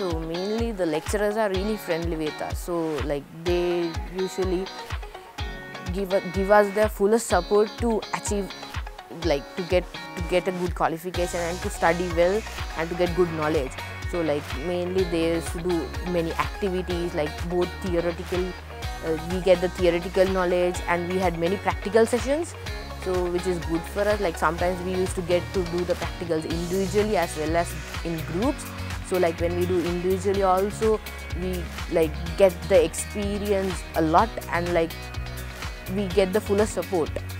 So mainly the lecturers are really friendly with us. So like they usually give us their fullest support to achieve, like to get a good qualification and to study well and to get good knowledge. So like mainly they used to do many activities, like both theoretical, we get the theoretical knowledge, and we had many practical sessions, so which is good for us. Like sometimes we used to get to do the practicals individually as well as in groups. So like when we do individually also, we like get the experience a lot, and like we get the fullest support.